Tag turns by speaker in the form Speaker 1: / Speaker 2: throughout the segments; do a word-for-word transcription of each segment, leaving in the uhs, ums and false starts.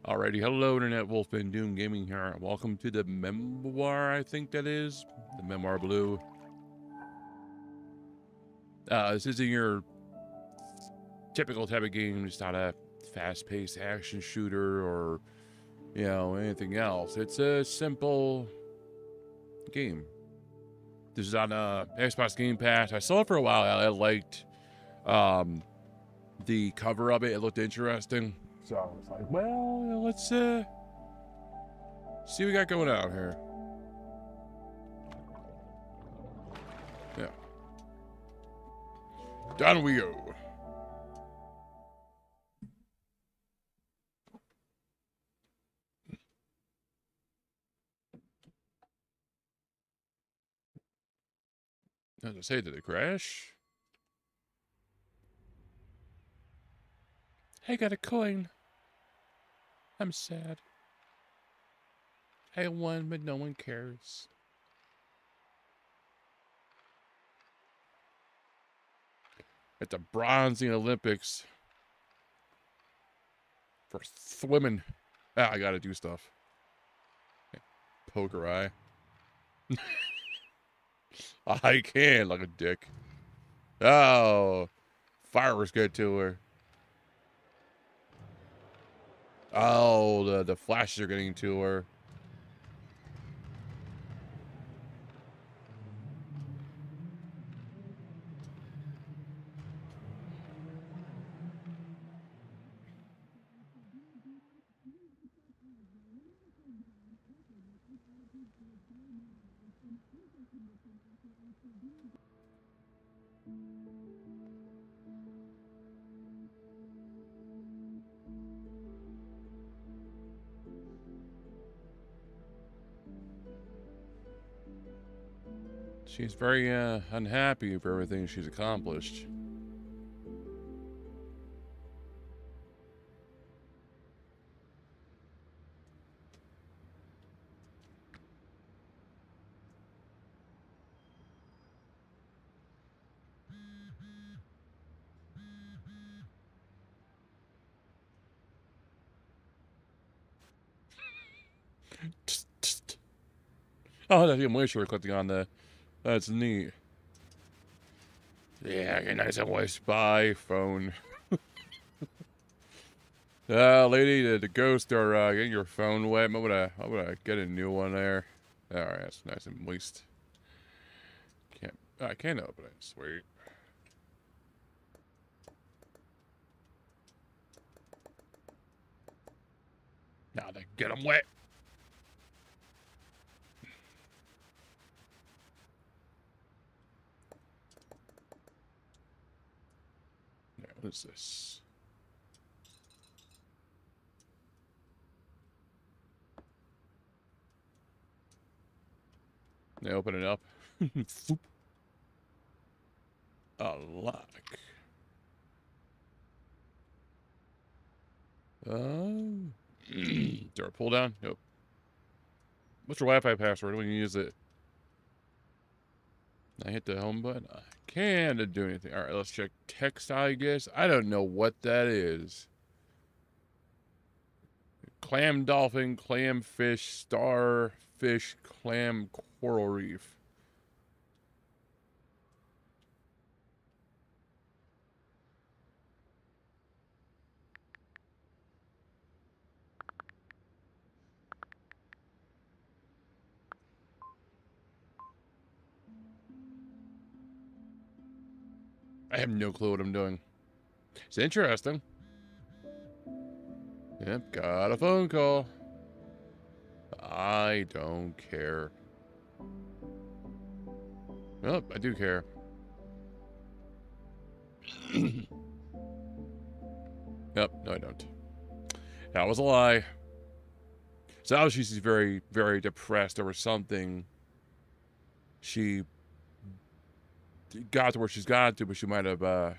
Speaker 1: Alrighty, hello Internet, Wolfman Doom Gaming here. Welcome to the Memoir, I think that is. The Memoir Blue. Uh, this isn't your typical type of game, just not a fast-paced action shooter or, you know, anything else. It's a simple game. This is on uh, Xbox Game Pass. I saw it for a while. I liked um, the cover of it. It looked interesting. So I was like, well, let's uh, see what we got going on here. Yeah. Down we go. As I say, did it crash? I got a coin. I'm sad. I won, but no one cares. At the bronzing Olympics for swimming. Ah, I gotta do stuff. Poker eye. I can, like a dick. Oh, fireworks get to her. Oh, the, the flashes are getting to her. She's very uh, unhappy for everything she's accomplished. Oh, that's the moisture collecting on the. That's neat. Yeah, get nice and moist. Bye, phone. Uh, lady, the, the ghosts are uh, getting your phone wet. I'm gonna, I'm gonna get a new one there. All right, that's nice and moist. Can't, I can't open it. Sweet. Now to get them wet. Now, what is this? They open it up. A lock. Oh. Door pull down? Nope. What's your Wi-Fi password when you use it? I hit the home button. I can't do anything. All right, let's check text, I guess. I don't know what that is. Clam, dolphin, clam, fish, starfish, clam, coral reef. I have no clue what I'm doing. It's interesting. Yep, got a phone call. I don't care. Oh, I do care. Yep, no, I don't. That was a lie. So obviously she's very, very depressed over something. She got to where she's got to, but she might have uh,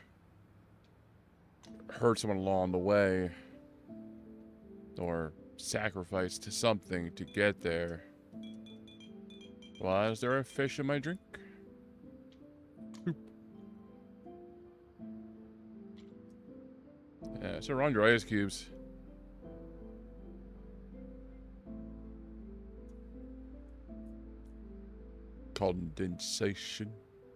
Speaker 1: hurt someone along the way. Or sacrificed to something to get there. Why is there a fish in my drink? Yeah, surround your ice cubes. condensation.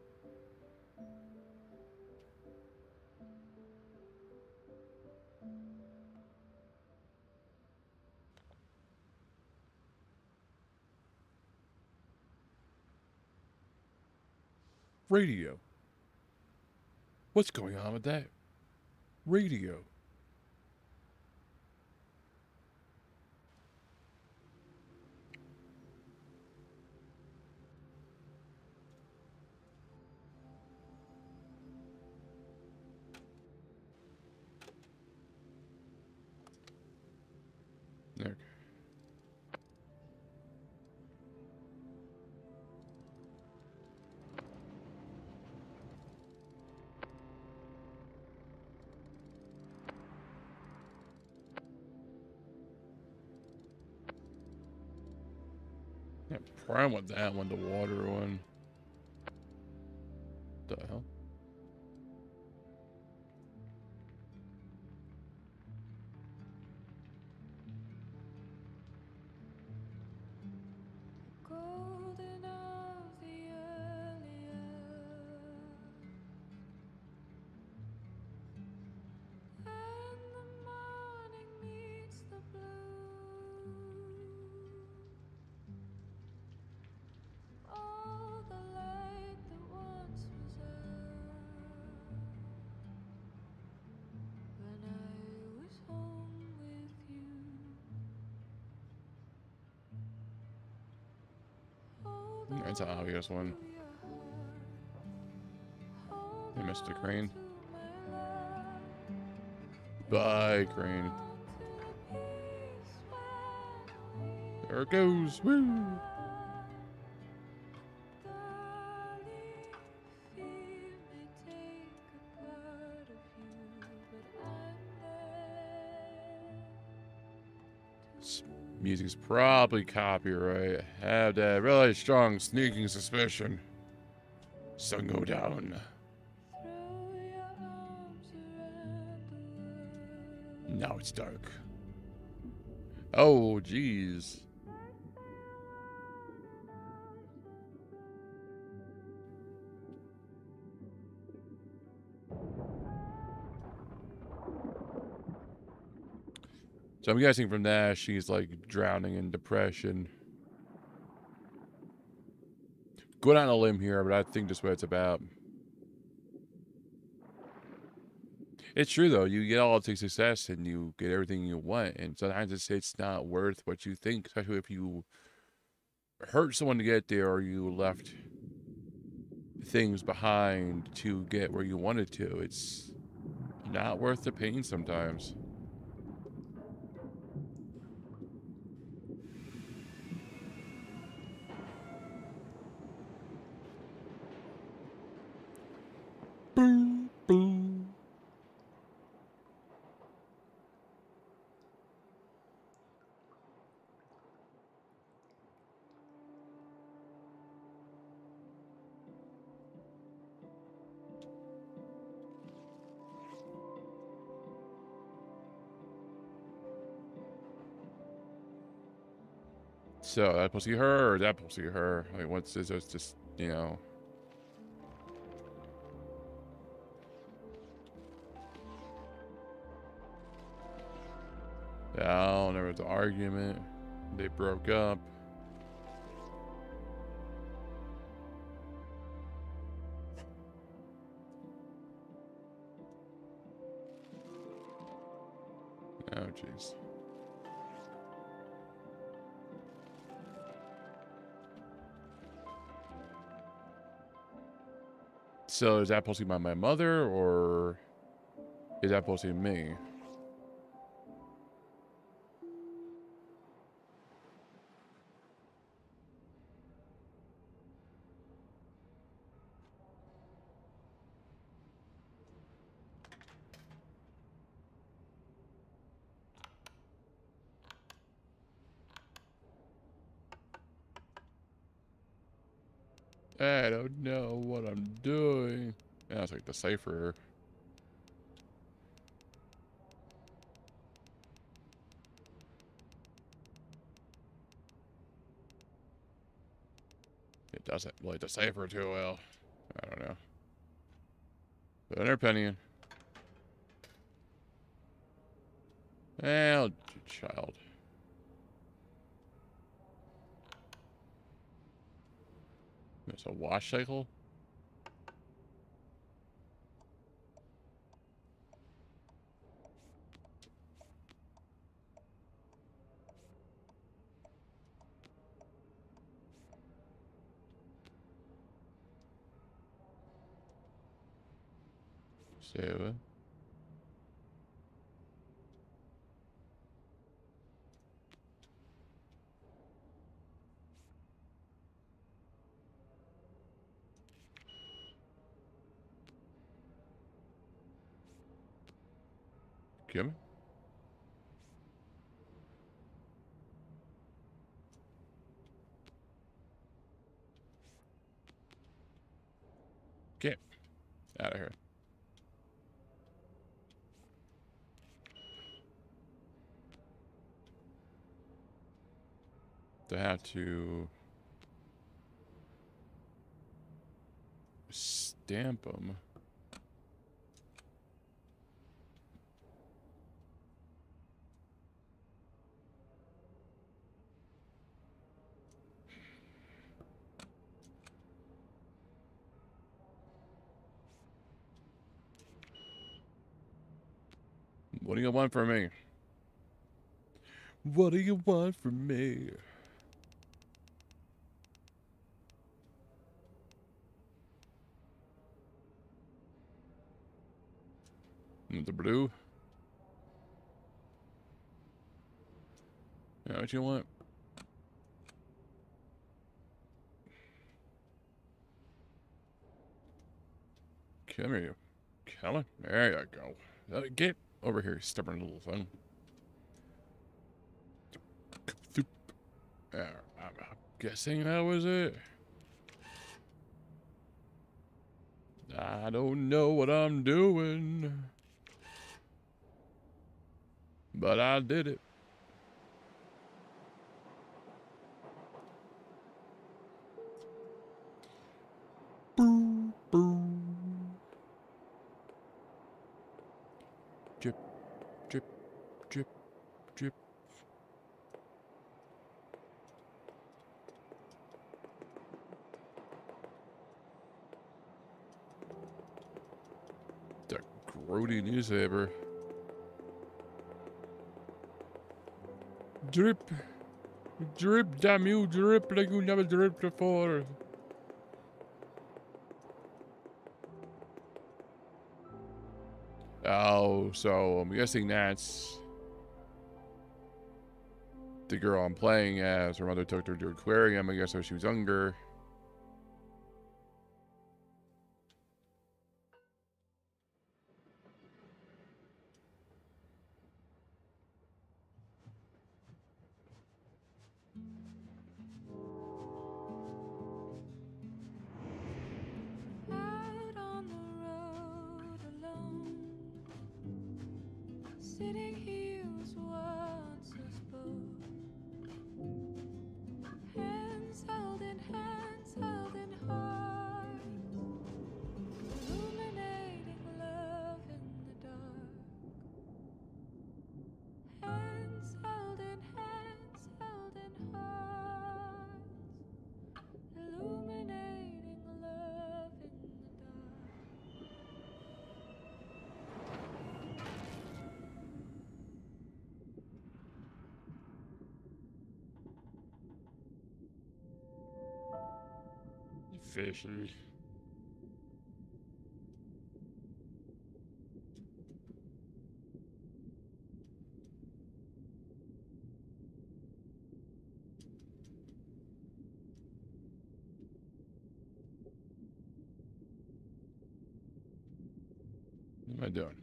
Speaker 1: Radio. What's going on with that? Radio. Okay. Yeah, prime with that one, the water one. The hell?
Speaker 2: Golden of the earlier, and the morning meets the blue. All the light that once was earth, when I was home with you.
Speaker 1: That's an obvious one. Hey, Mister Crane. Bye, Crane. There it goes. Woo! This music's probably copyright. I have that really strong sneaking suspicion. Sun go down. Now it's dark. Oh, jeez. So I'm guessing from that she's like drowning in depression. Going on a limb here, but I think that's what it's about. It's true though. You get all the success and you get everything you want, and sometimes it's it's not worth what you think, especially if you hurt someone to get there or you left things behind to get where you wanted to. It's not worth the pain sometimes. Boom, boom. So that pussy her or that pussy her? Like, what's this? It's just, you know. Yeah, there was an argument. They broke up. Oh, jeez. So is that supposed to be my, my mother, or is that supposed to be me? I don't know what I'm doing. Yeah, it's like decipher. It doesn't really decipher too well. I don't know. Put her penny in. Well, child. There's a wash cycle. So, come. Get out of here. To have to stamp them. What do you want from me? What do you want from me? The blue? Yeah, what you want? Come here, you. Come on. There you go. Uh, Get over here, stubborn little thing. Uh, I'm guessing that was it. I don't know what I'm doing, but I did it. Boo, boo. Drip, drip, drip, drip. The grody newspaper. Drip, drip, damn you, drip like you never dripped before. Oh, so I'm guessing that's the girl I'm playing as. Her mother took her to aquarium, I guess, when she was younger.
Speaker 2: Out on the road alone, sitting here was once us both. Hands held in hands, held in hearts, illuminating love in the dark. Hands held in hands, held in hearts, illuminating love in the dark.
Speaker 1: Fishy. What am I doing?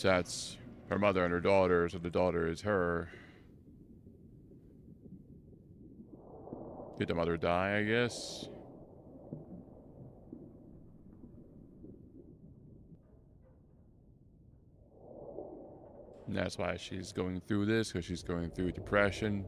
Speaker 1: So that's her mother and her daughter, so the daughter is her. Did the mother die, I guess? And that's why she's going through this, because she's going through depression.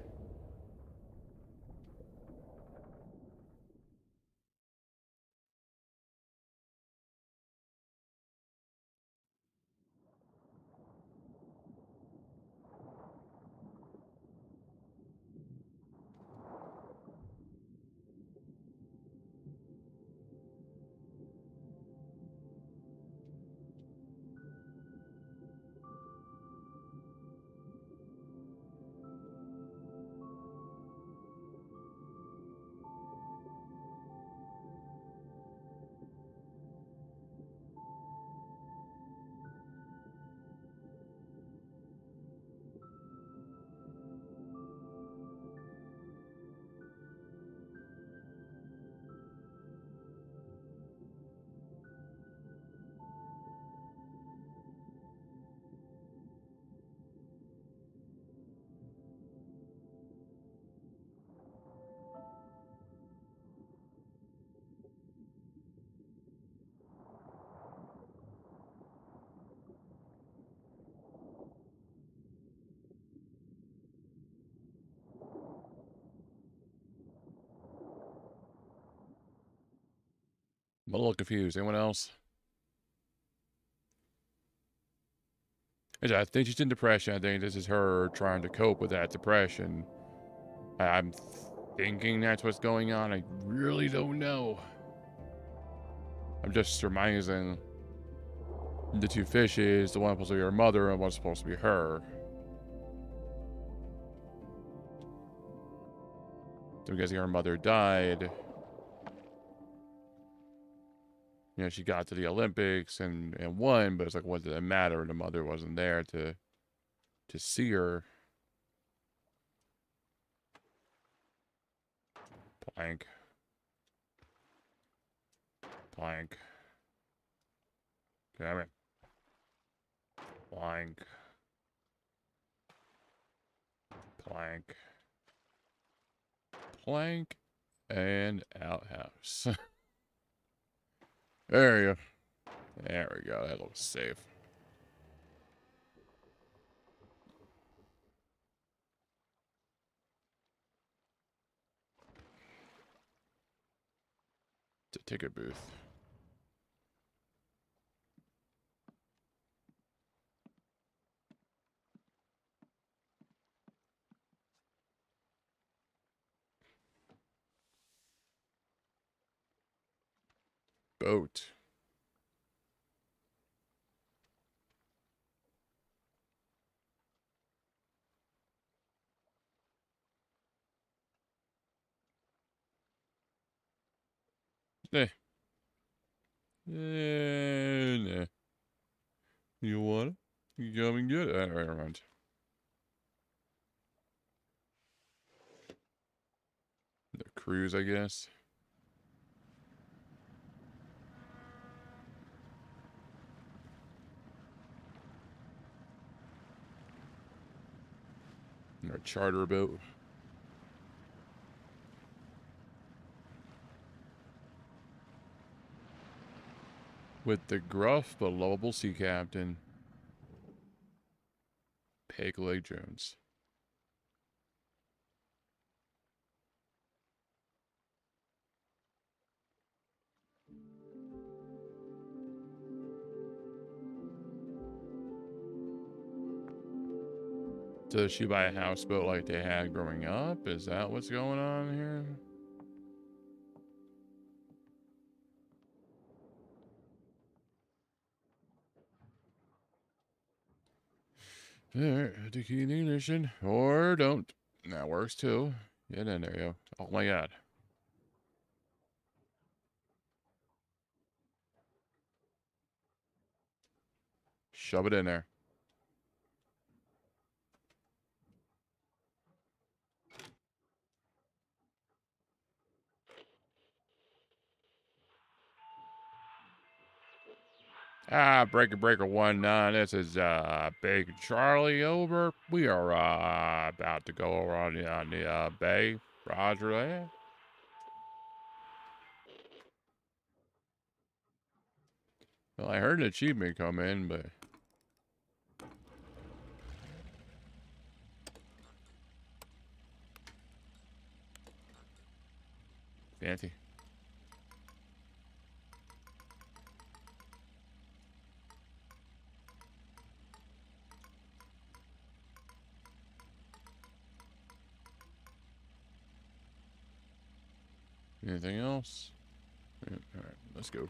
Speaker 1: I'm a little confused. Anyone else? I think she's in depression. I think this is her trying to cope with that depression. I'm thinking that's what's going on. I really don't know. I'm just surmising the two fishes, the one supposed to be her mother and one's supposed to be her. So I'm guessing her mother died. You know, she got to the Olympics and, and won, but it's like, what did it matter? The mother wasn't there to to see her. Plank. Plank. Damn it. Plank. Plank. Plank. And outhouse. There you go. There we go. That looks safe. It's a ticket booth. Boat. Eh. Eh, nah. You want it? You come and get it. All right, never mind. The cruise, I guess. Or a charter boat. With the gruff but lovable sea captain, Peg Leg Jones. Does she buy a houseboat like they had growing up? Is that what's going on here? Alright, the key in the ignition. Or don't. That works too. Get in there, you go. Oh my god. Shove it in there. Ah, Breaker Breaker one nine. This is uh Big Charlie over. We are uh about to go over on the on the uh, bay. Roger that. Well, I heard an achievement come in, but fancy. Anything else? Yeah, all right, let's go.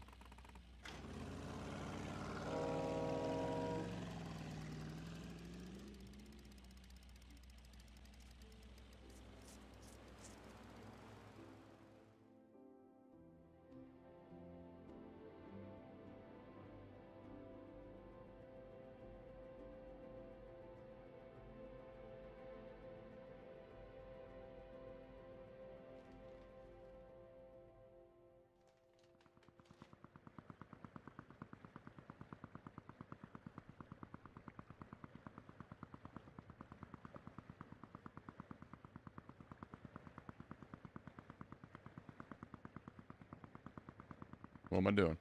Speaker 1: What am I doing?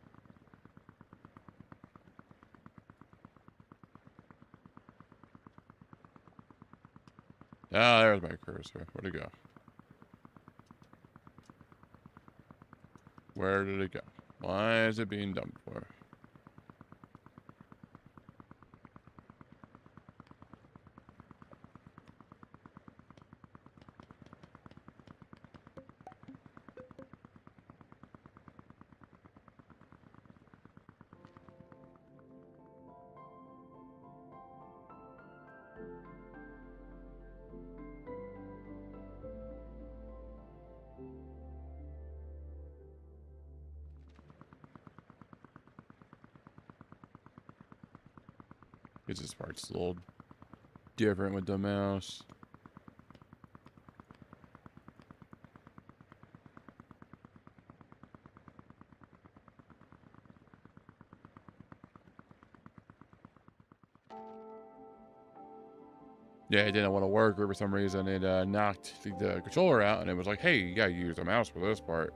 Speaker 1: Ah, there's my cursor. Where'd it go? Where did it go? Why is it being dumped for? It's this part's a little different with the mouse. Yeah, it didn't want to work, or for some reason it uh, knocked the, the controller out, and it was like, hey, you gotta use the mouse for this part.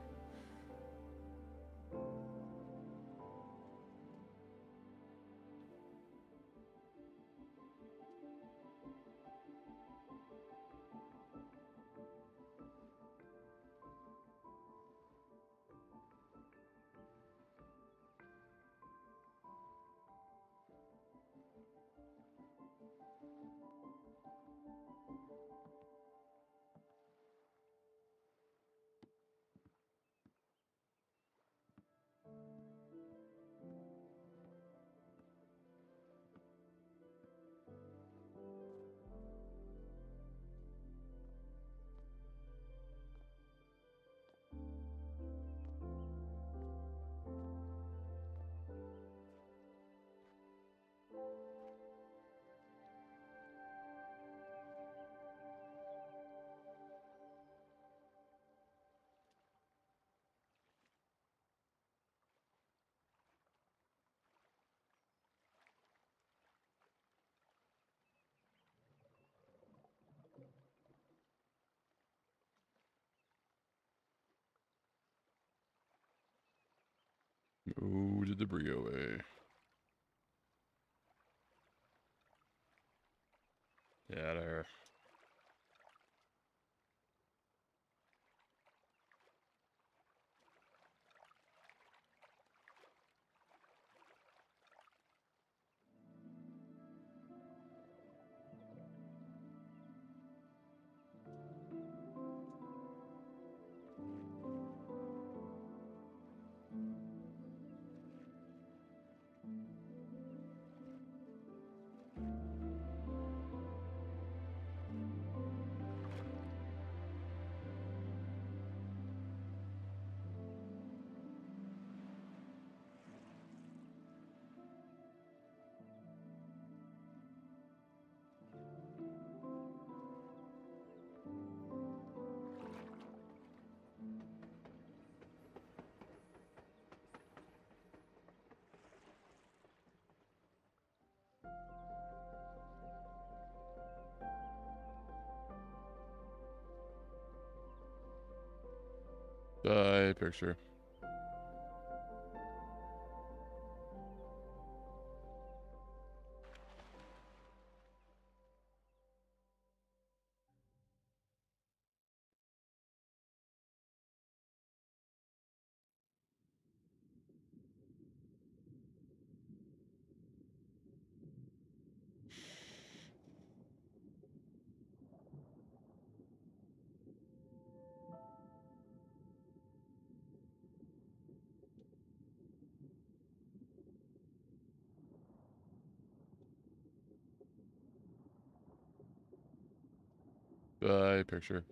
Speaker 1: Move the debris away. Yeah, there. Uh, picture. Uh, picture.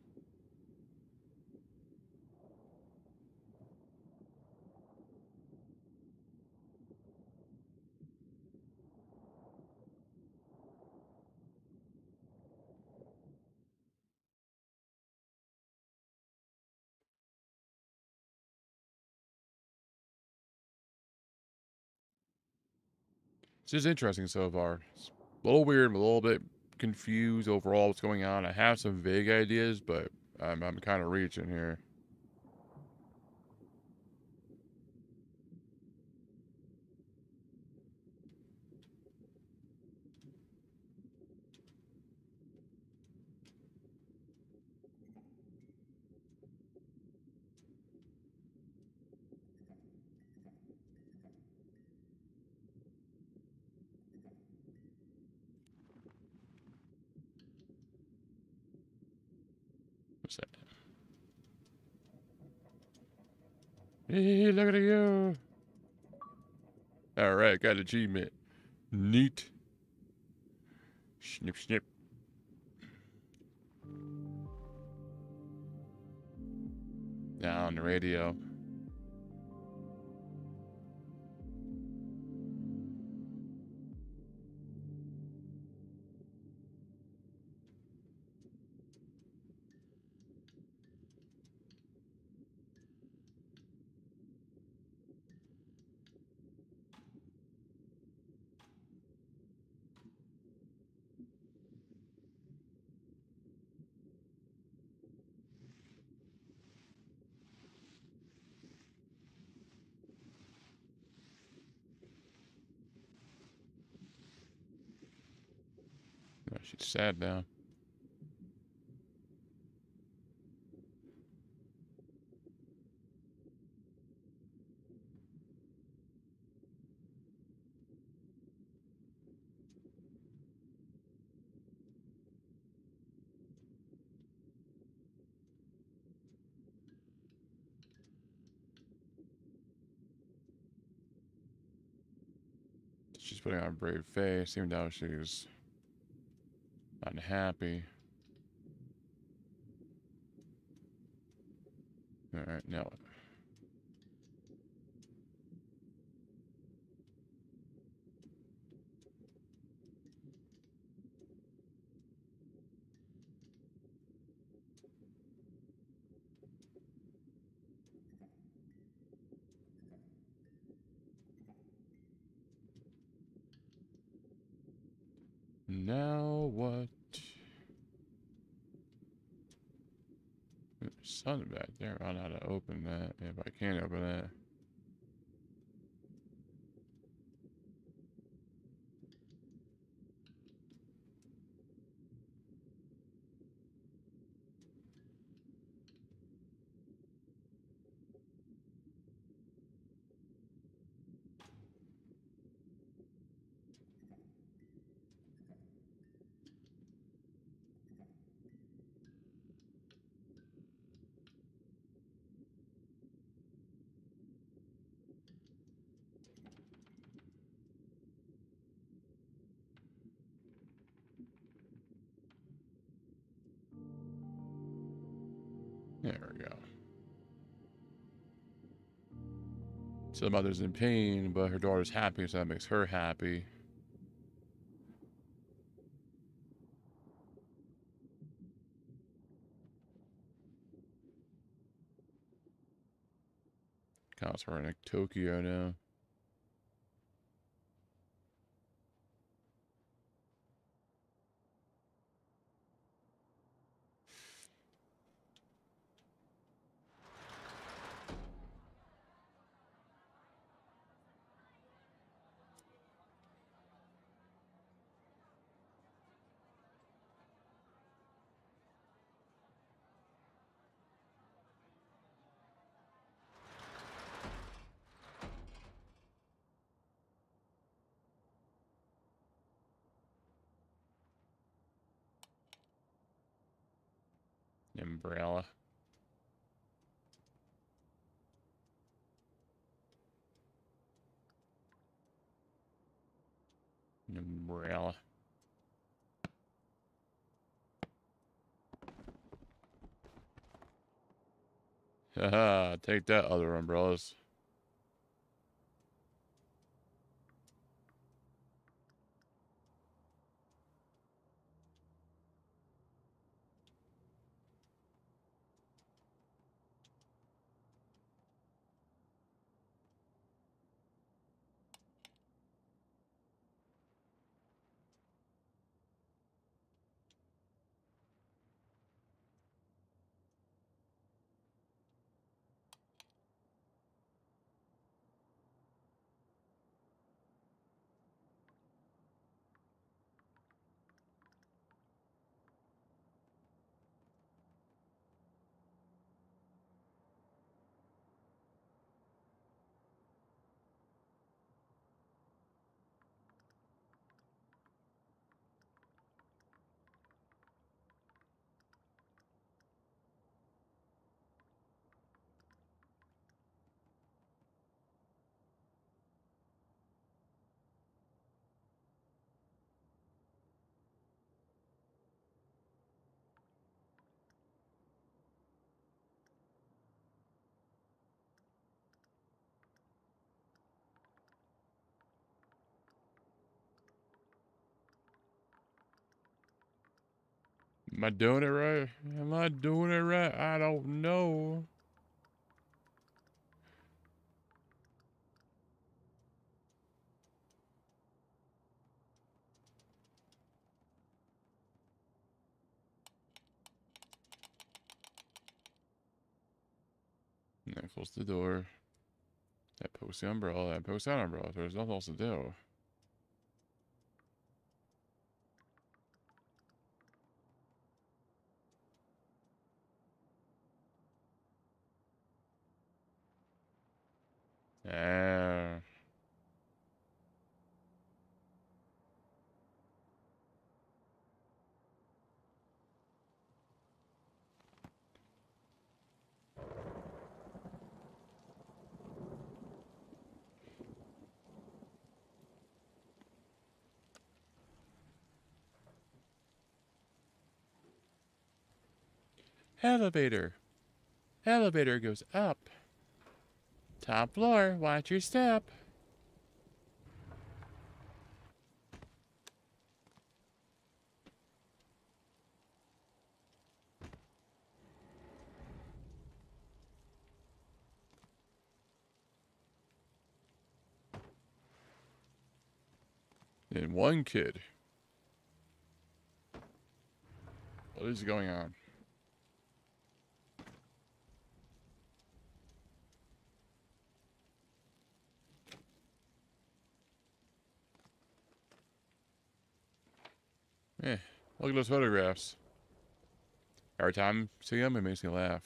Speaker 1: This is interesting so far. It's a little weird. I'm a little bit confused overall what's going on. I have some vague ideas, but I'm, I'm kind of reaching here. What's that? Hey, look at you. All right, got achievement. Neat. Snip, snip. Now on the radio. Oh, she's sad now. She's putting on a brave face, even though she's unhappy. All right, now what? Now what? There's something back there. I don't know how to open that. If I can't open that. There we go. So the mother's in pain, but her daughter's happy, so that makes her happy. Counts we're in like Tokyo now. Umbrella. Umbrella. Haha, take that, other umbrellas. Am I doing it right? Am I doing it right? I don't know. And then close the door. That post the umbrella. That post that umbrella. There's nothing else to do. Ah. Elevator. Elevator goes up. Top floor. Watch your step. And one kid. What is going on? Eh, look at those photographs. Every time I see them, it makes me laugh.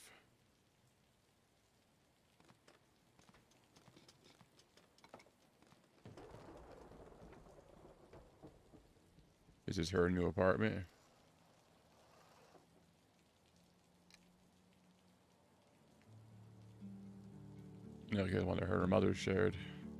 Speaker 1: Is this her new apartment? No, okay, the one that her and her mother shared.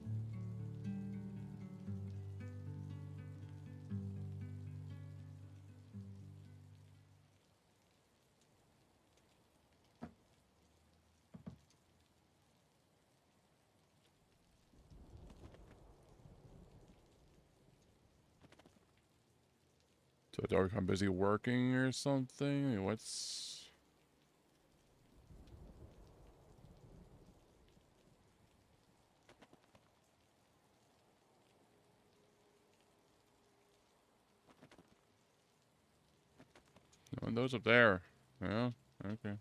Speaker 1: So dark, I'm busy working or something? What's... Oh, those up there. Yeah, okay.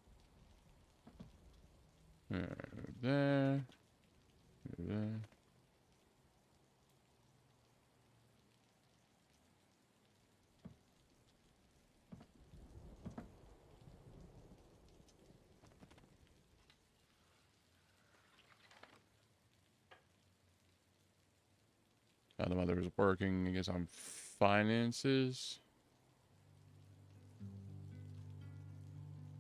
Speaker 1: Uh, there. There. Now the mother is working, I guess, on finances.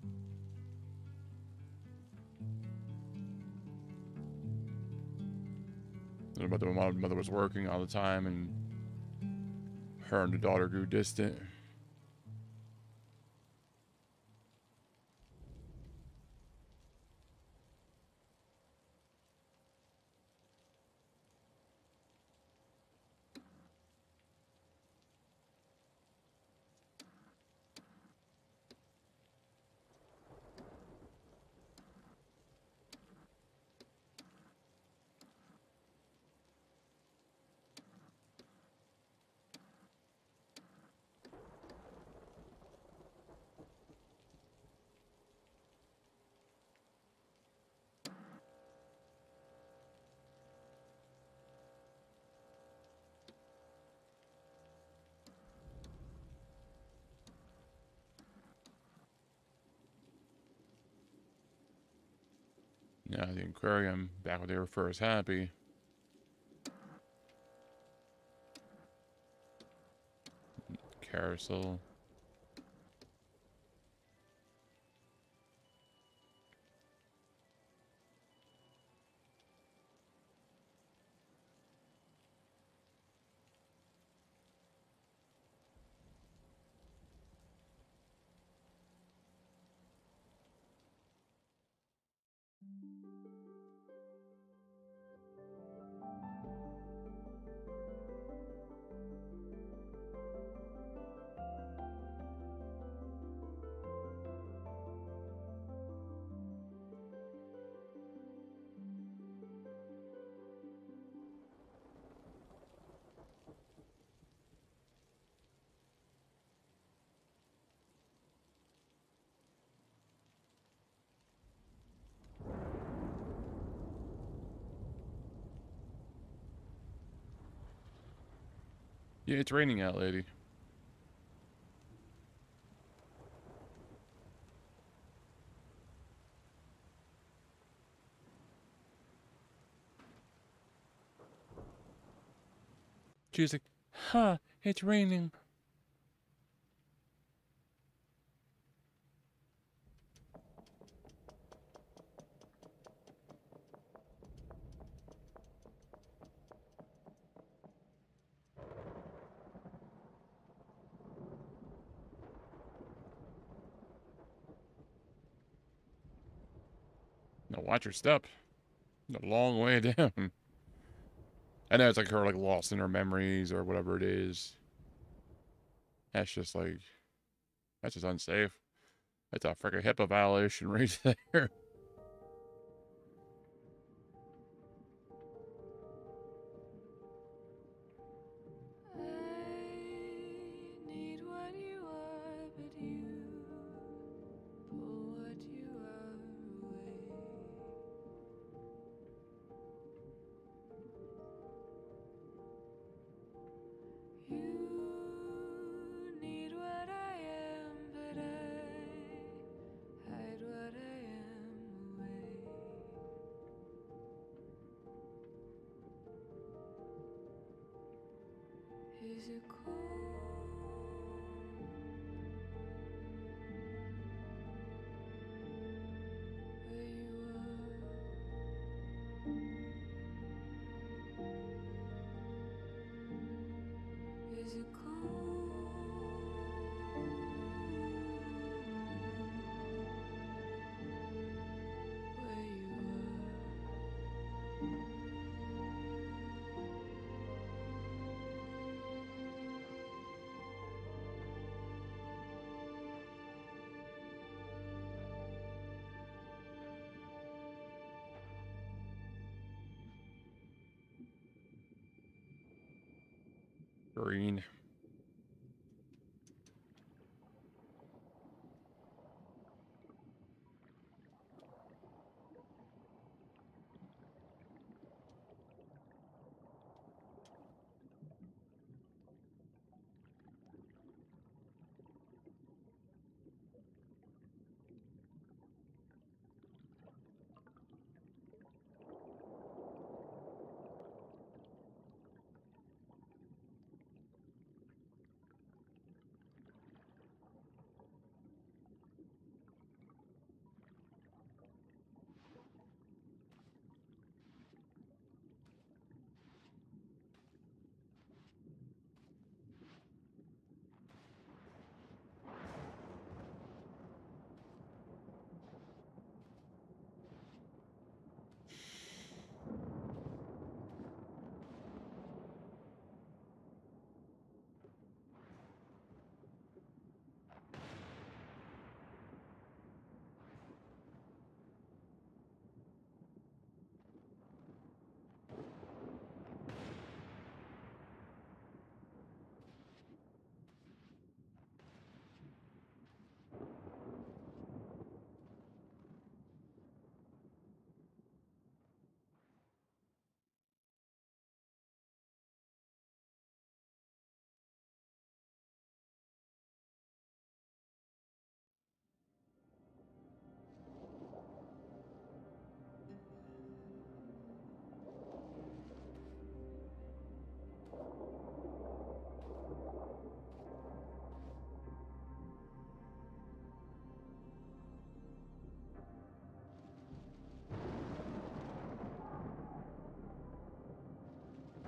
Speaker 1: But the mother was working all the time, and her and the daughter grew distant. Yeah, the aquarium, back when they were first happy. Carousel. Yeah, it's raining out, lady. She's like, huh, it's raining. Now watch your step. A long way down. I know it's like her like lost in her memories or whatever it is. That's just like, that's just unsafe. That's a freaking HIPAA violation right there.
Speaker 2: I need what you are, but you pull what you are away. You need what I am, but I hide what I am away. Is it cold where you are? Is it cold where you
Speaker 1: Green.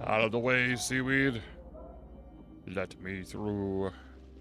Speaker 1: Out of the way, seaweed. Let me through.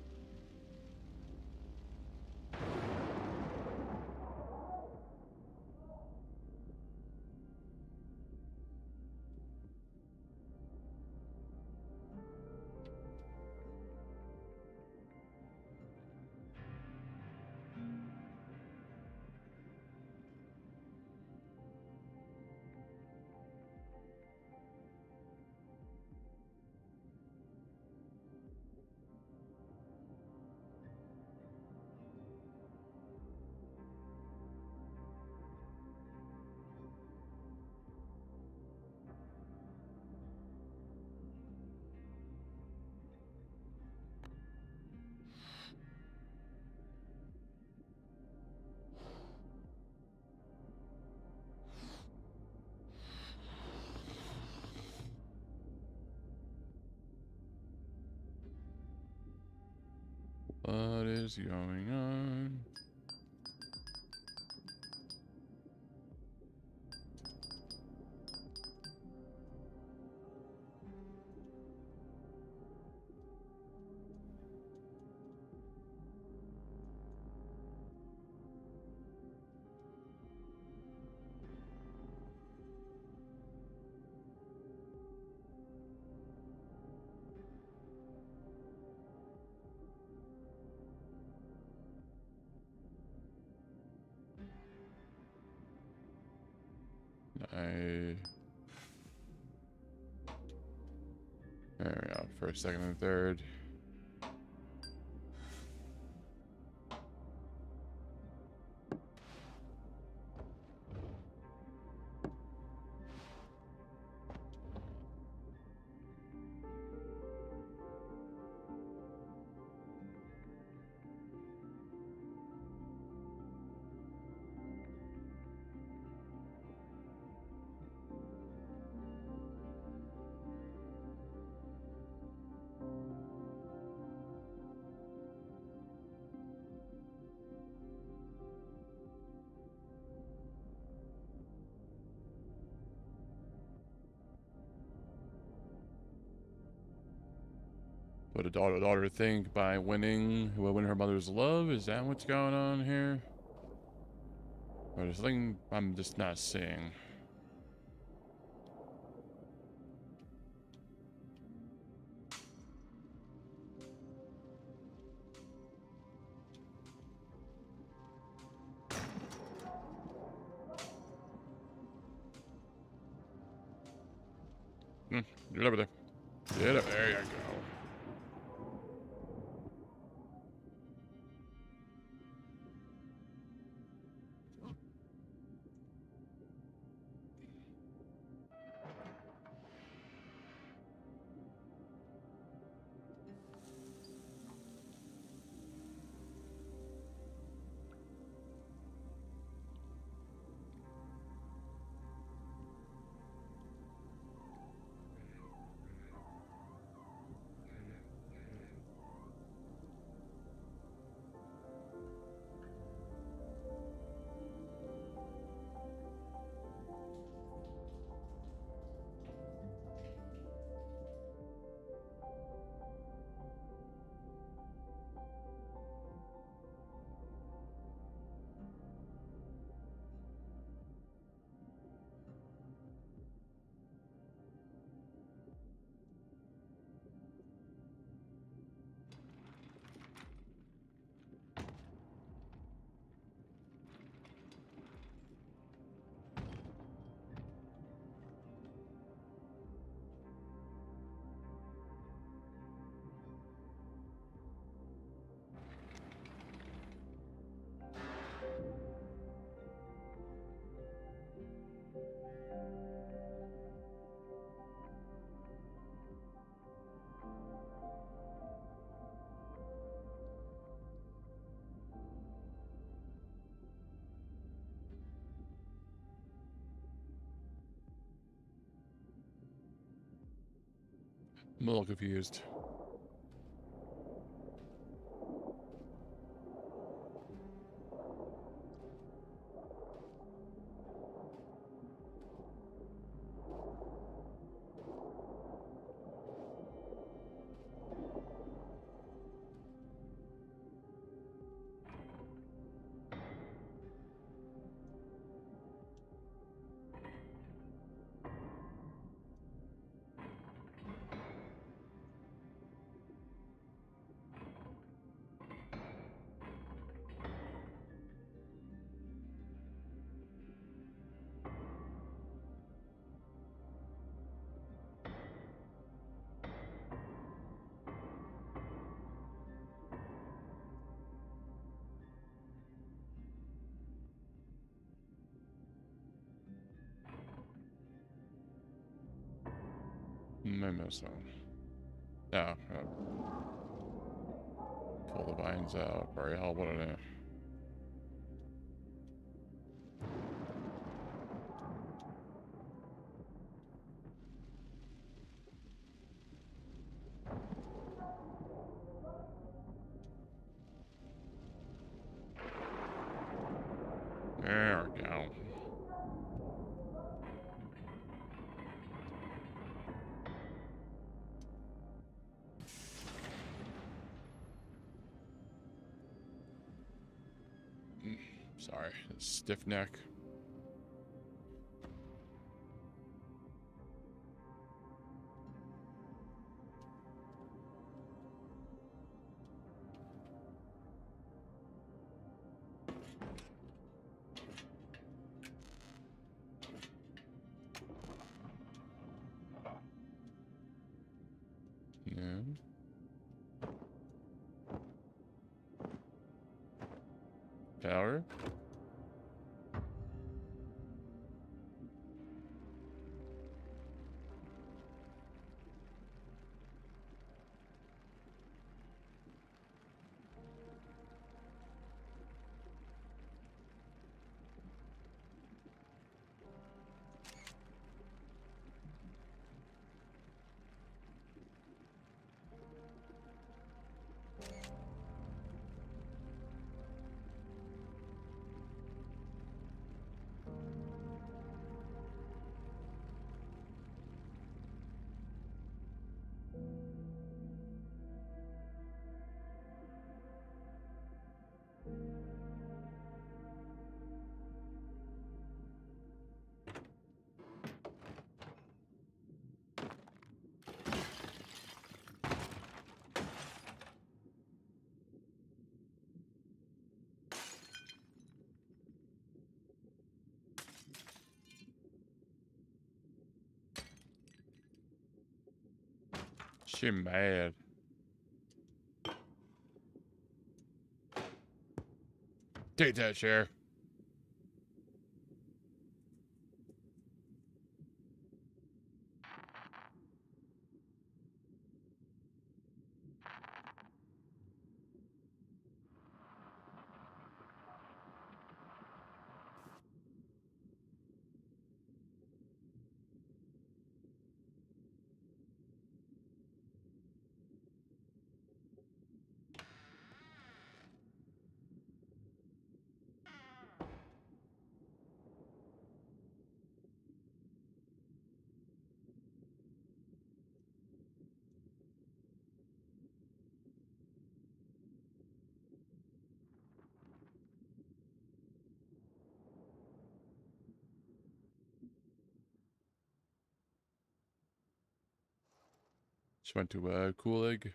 Speaker 1: What is going on? I... There we go. First, second, and third. What a daughter daughter think by winning will win her mother's love? Is that what's going on here? Or there's something I'm just not seeing. Hmm, get over there. Get up. There you go. I'm a little confused. Hmm, I missed one. Yeah. Uh, pull the vines out. Very hell, what an. There we go. Mm, sorry, stiff neck. Yeah. Power. She mad. Take that chair. She went to uh, Coolig.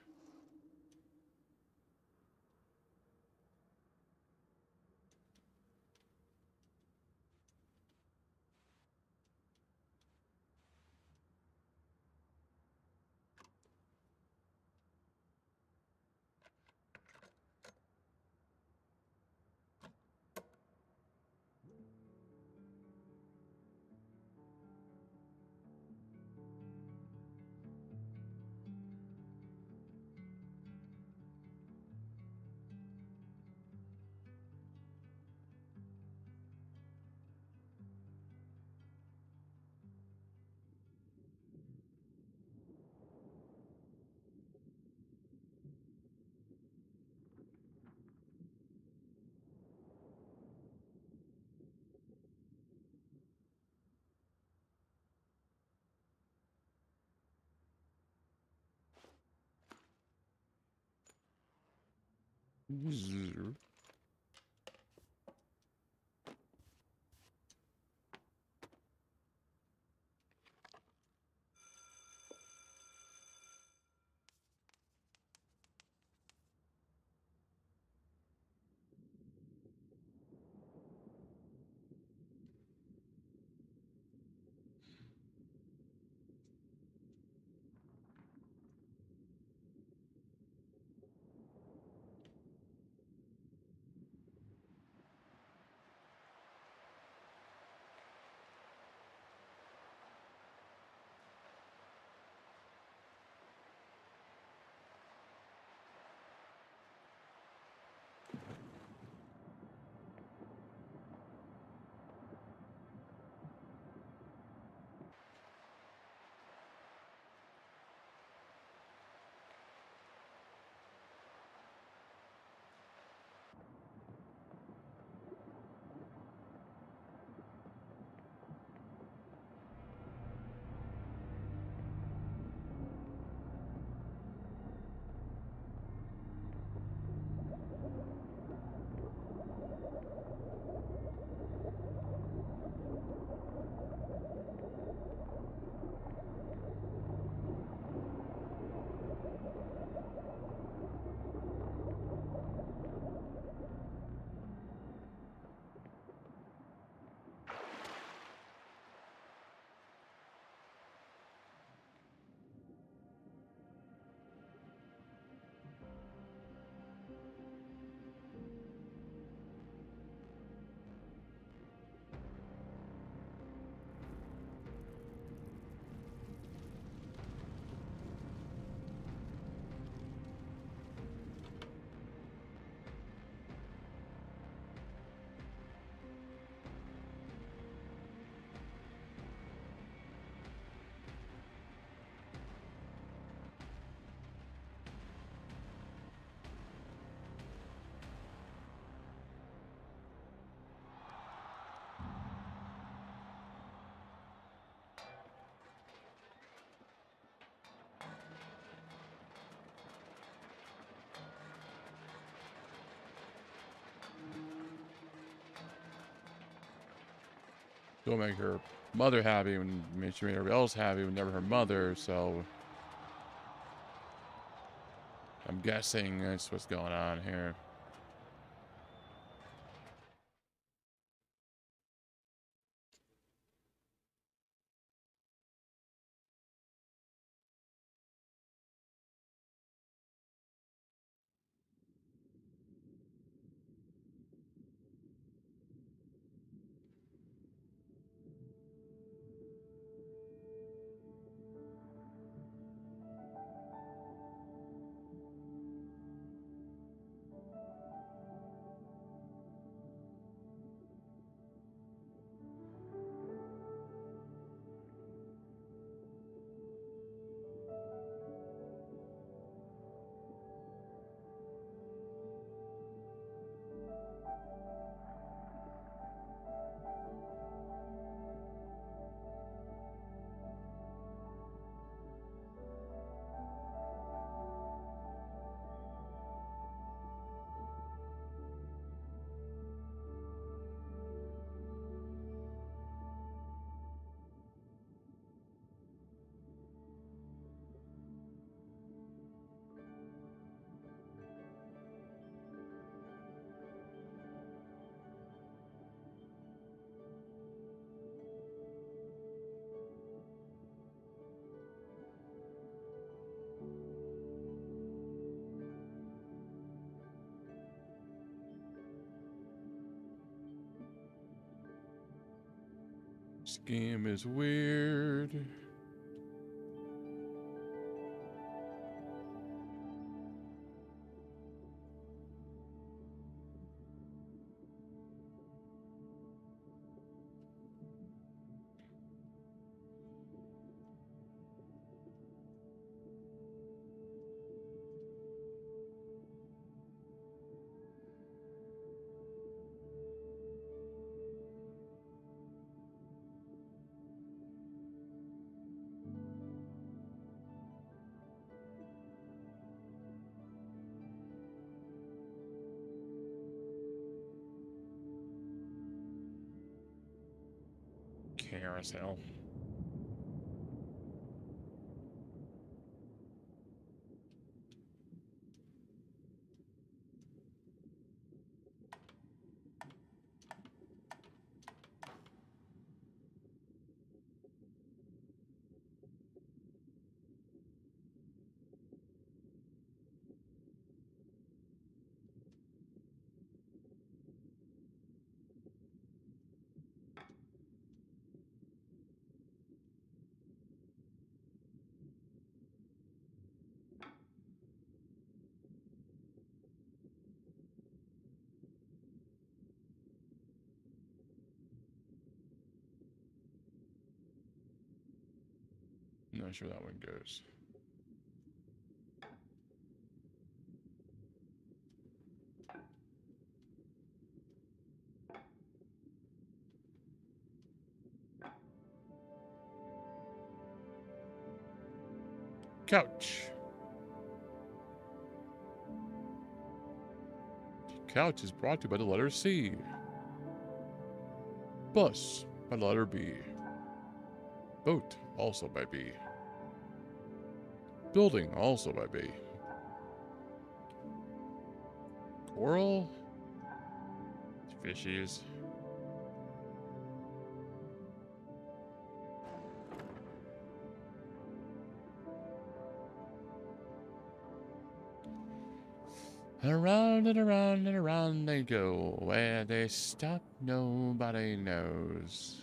Speaker 1: Don't make her mother happy when she made everybody else happy, but never her mother. So I'm guessing that's what's going on here. This game is weird. Carousel. Not sure that one goes. Couch. Couch is brought to you by the letter C. Bus by the letter B. Boat, also by B. Building, also by B. Coral? Fishies. Around and around and around they go. Where they stop, nobody knows.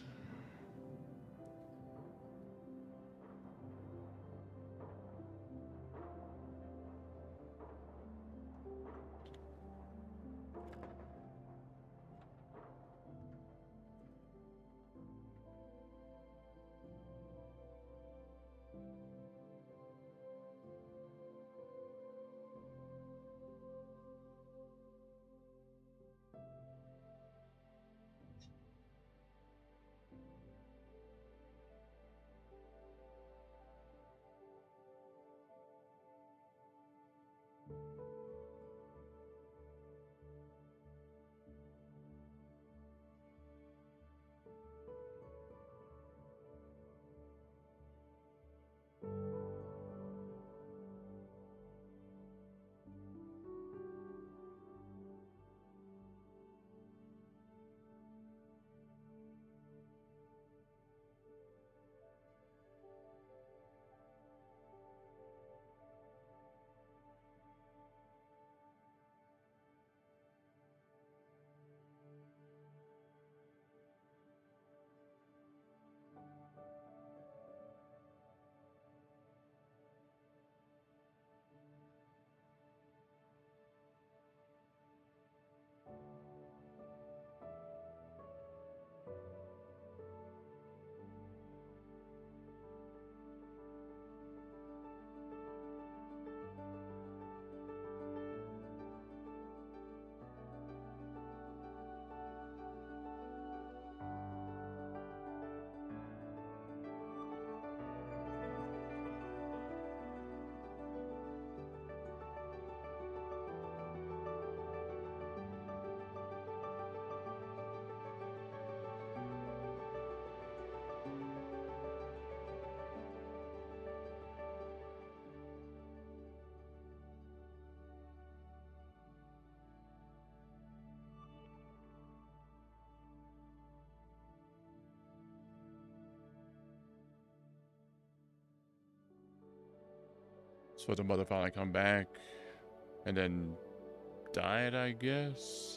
Speaker 1: So the mother finally come back and then died, I guess.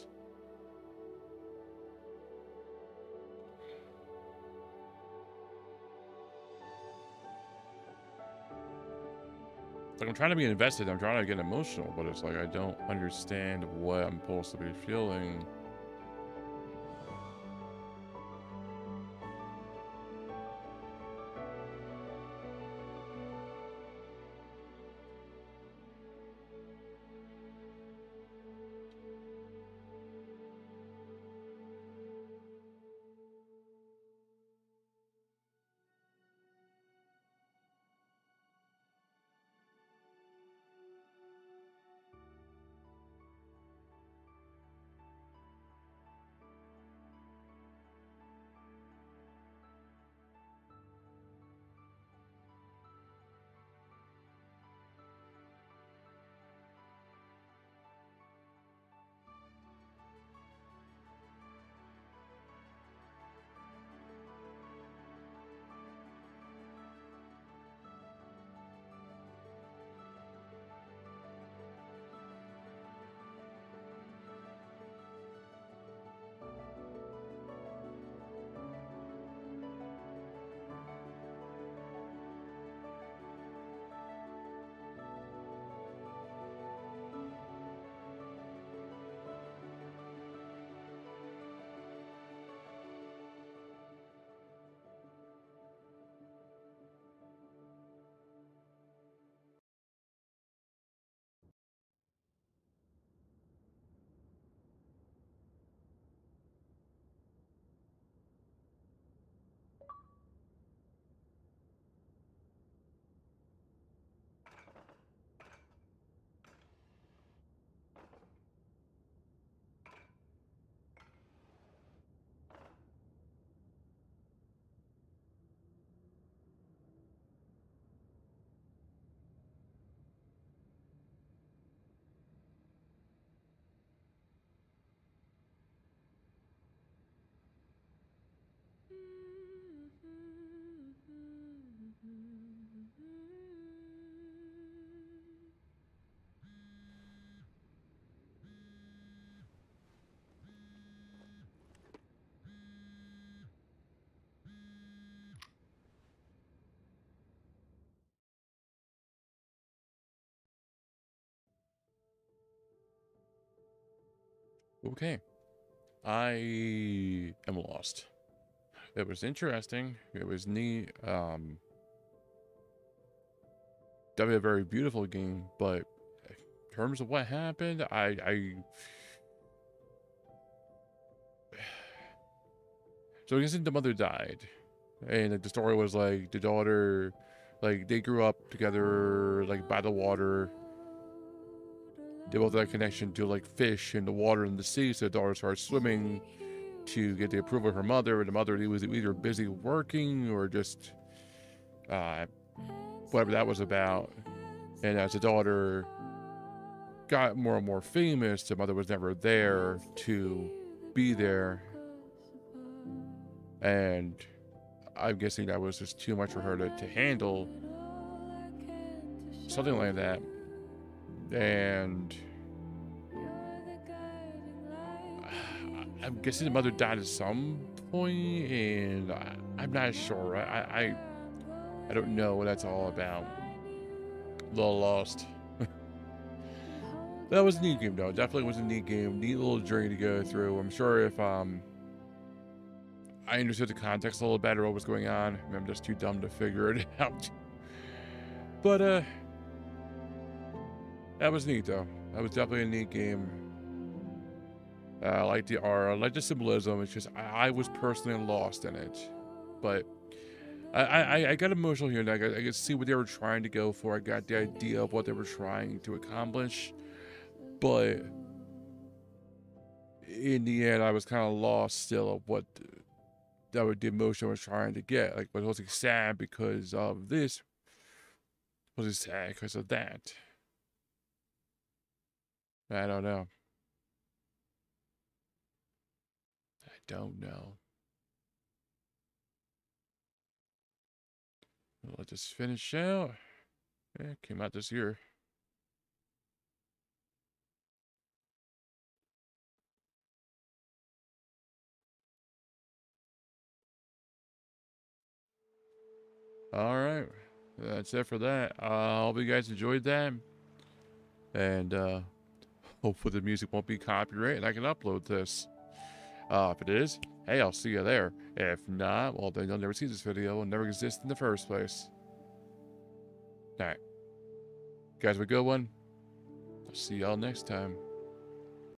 Speaker 1: Like, I'm trying to be invested, I'm trying to get emotional, but it's like I don't understand what I'm supposed to be feeling. Okay. I am lost. It was interesting. It was neat. Um, definitely a very beautiful game, but in terms of what happened, I, I. So I guess the mother died, and like, the story was like the daughter, like they grew up together, like by the water. They both had a connection to like fish and the water and the sea, so the daughter started swimming to get the approval of her mother, and the mother was either busy working or just uh, whatever that was about. And as the daughter got more and more famous, the mother was never there to be there. And I'm guessing that was just too much for her to, to handle. Something like that. And I'm guessing the mother died at some point, and I, I'm not sure. I, I I don't know what that's all about. A little lost. That was a neat game, though. Definitely was a neat game. Neat little journey to go through. I'm sure if um I understood the context a little better, what was going on, I'm just too dumb to figure it out. But uh, that was neat, though. That was definitely a neat game. Uh, I like the art, I like the symbolism. It's just I, I was personally lost in it, but I, I, I got emotional here, and I, got, I could see what they were trying to go for. I got the idea of what they were trying to accomplish, but in the end, I was kind of lost still of what that was the emotion I was trying to get. Like, was it sad because of this? Was it sad because of that? I don't know. I don't know. Let's just finish out. Yeah, it came out this year. All right. That's it for that. Uh, I hope you guys enjoyed that. And uh, hopefully the music won't be copyrighted and I can upload this. Uh, if it is, hey, I'll see you there. If not, well, then you'll never see this video and never exist in the first place. All right. Guys, have a good one. I'll see y'all next time.